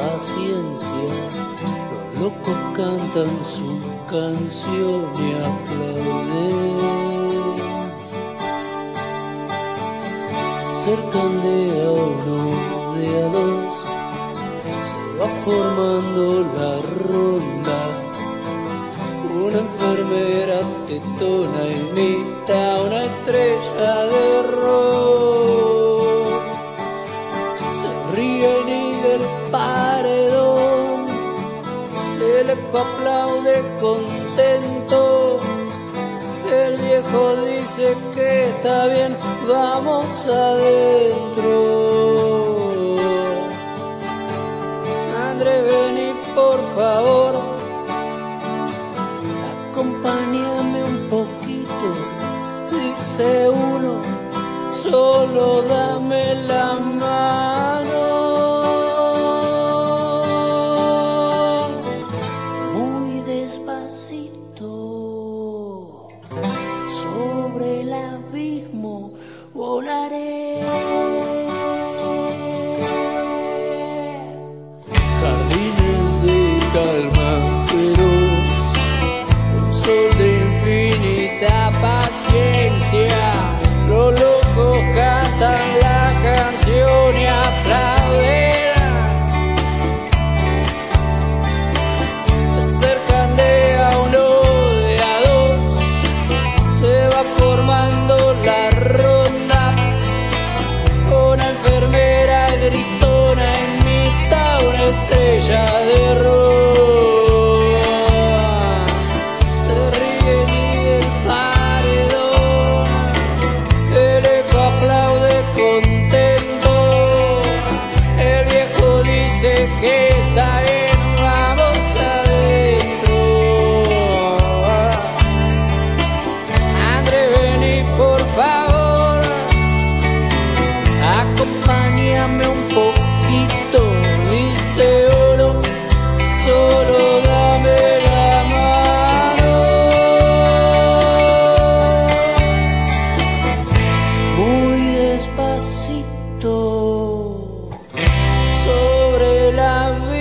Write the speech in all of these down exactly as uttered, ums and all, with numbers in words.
paciencia. Los locos cantan su canción y aplauden. Se acercan de a uno, de a dos, se va formando la ronda. Una enfermera tetona imita a una estrella de rock. Se ríen y del paredón el eco aplaude contento. El viejo dice que está bien, vamos adentro. André, vení por favor, acompáñame un poquito, dice uno, solo dame la mano. Muy despacito, sobre el abismo volaré. Jardines de calma feroz, sol de infinita paciencia. Los locos cantan la canción y aplauden. Se acercan de a uno, de a dos, se va formando la ronda. Una enfermera gritona imita a una estrella de rock. Que está bien, vamos adentro. André, vení por favor, acompáñame un poquito, dice uno, solo dame la mano. Muy despacito, sobre la vida.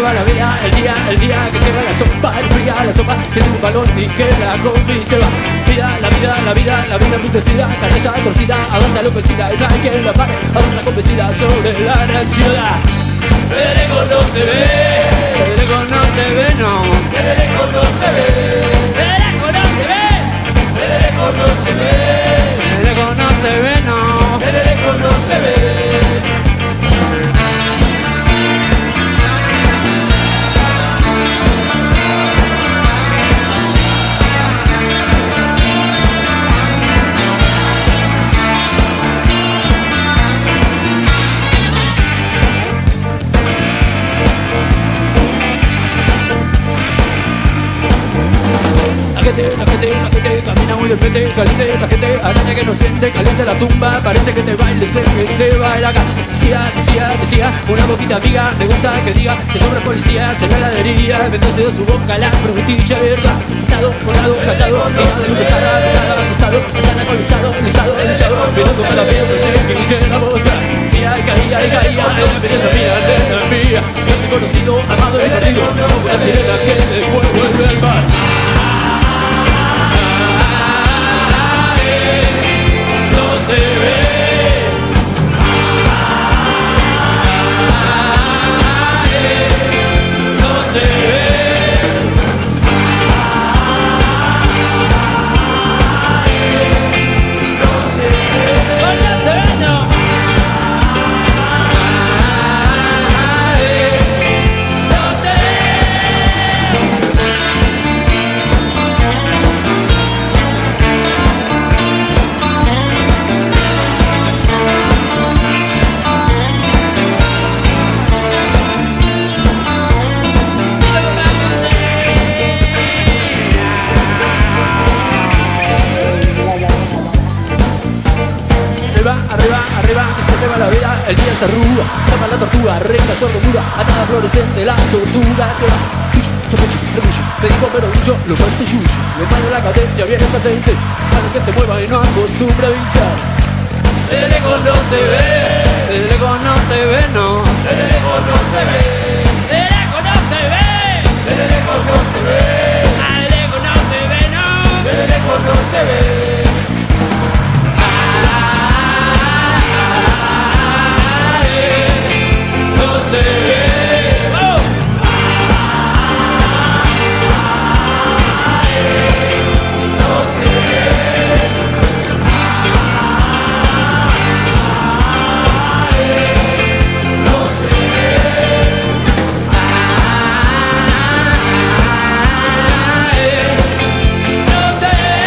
va la vida, el día, el día que cierra la sopa, el fría, la sopa que tiene un balón y que la combi se va. Vida, la vida, la vida, la vida enmutecida, carrilla torcida, avanza enloquecida y no hay quien la pare, avanza convencida sobre la ciudad. De lejos no se ve, De lejos no se ve, no. de lejos no se ve, De lejos no se ve, de lejos no se ve, de lejos no se ve, no. de lejos no se ve. La gente, la gente, la gente camina muy de frente, caliente, la gente araña que no siente, caliente la tumba, parece que te baile, sé que se baila acá. Decía, decía, decía, una boquita amiga, me gusta que diga que sobra policías en la heladería, vendose de su boca la frutilla verdad. Listado, colado, catado, listado, listado, listado, listado, listado, listado, listado, pero como la veo, no sé que hice la voz, caía, caía, caía, experiencia mía, nena mía, no te he conocido, amado y perdido, como una sirena que después vuelve al mar. No se ve, no se ve, no se ve, ¡Vaya, se ve, no! no se ve. Arriba, arriba, arriba, que se eleva la vida, el día se arruga, tapa la tortuga, recta, sordomuda, atada fluorescente, la tortuga se va. Yuyu, sopucho, orgullo, me digo pero orgullo, lo parece yuyu, le mando la cadencia, viene el presente, para que se mueva y no acostumbra a avisar. De lejos no se ve, De lejos no se ve, no. de lejos no se ve, De lejos no se ve, de lejos no se ve, de lejos no se ve, no. de lejos no se ve. No se ve, ¡Oh! no se ve, no se ve, No se ve.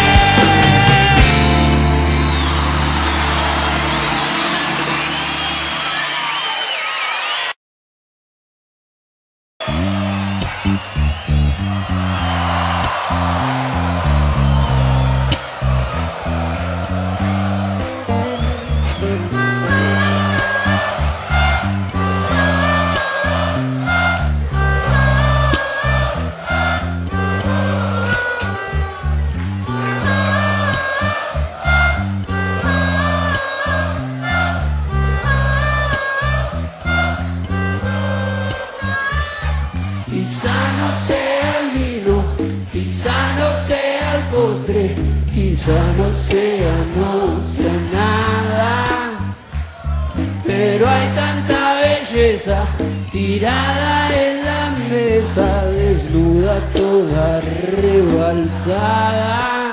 Quizá no sea el vino, quizá no sea el postre, quizá no sea, no sea nada, pero hay tanta belleza tirada en la mesa, desnuda toda rebalsada.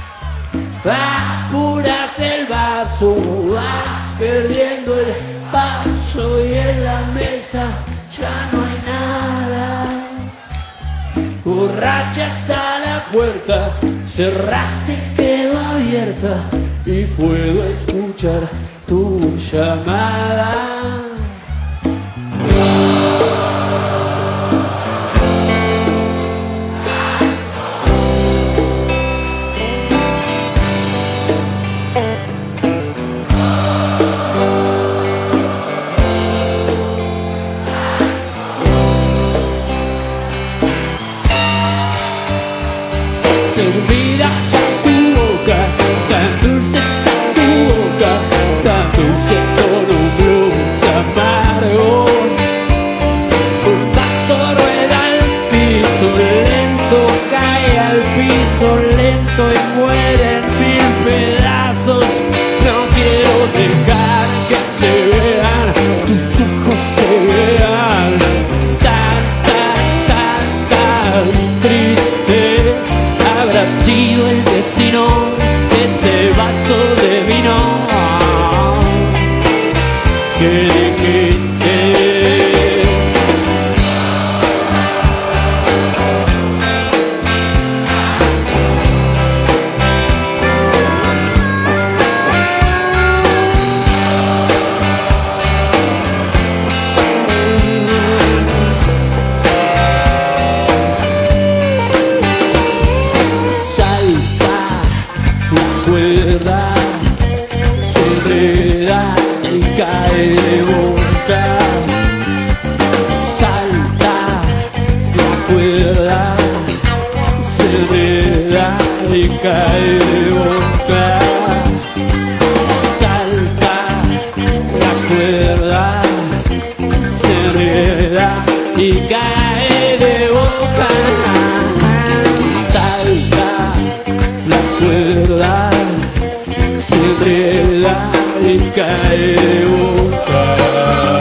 Apuras el vaso, vas perdiendo el paso y en la mesa ya no hay nada. Borrachas a la puerta, cerraste, quedó abierta y puedo escuchar tu llamada. Servida ya tu boca, tan dulce está tu boca, tan dulce con un blues deja de buscar.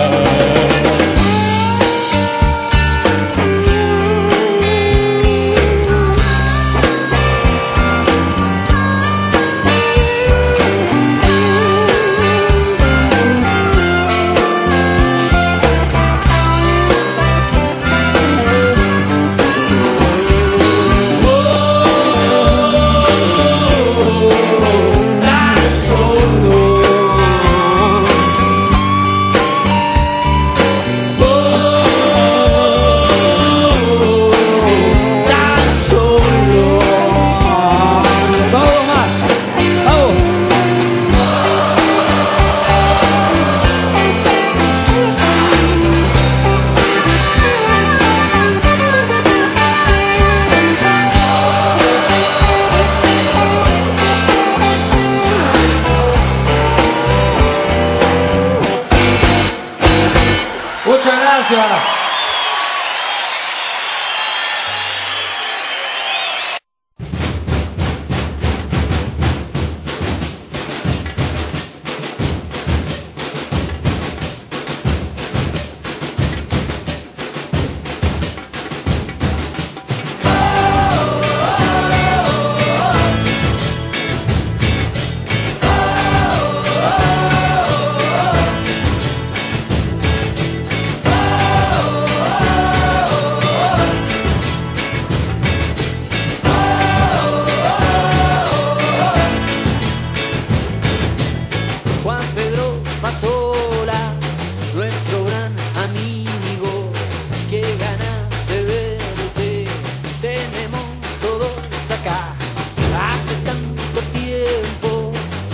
Muchas gracias. Pasó